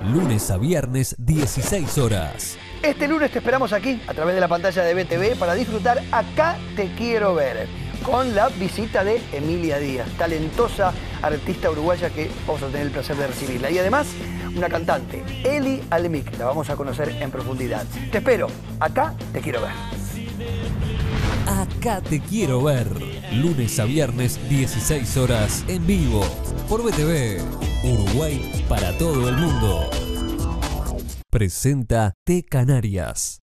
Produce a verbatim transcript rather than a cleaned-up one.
lunes a viernes, dieciséis horas. Este lunes te esperamos aquí, a través de la pantalla de B T V, para disfrutar Acá Te Quiero Ver, con la visita de Emilia Díaz, talentosa artista uruguaya que vamos a tener el placer de recibirla. Y además, una cantante, Eli Alemic, la vamos a conocer en profundidad. Te espero, Acá Te Quiero Ver. Acá Te Quiero Ver, lunes a viernes, dieciséis horas, en vivo, por B T V, Uruguay para todo el mundo. Presenta T Canarias.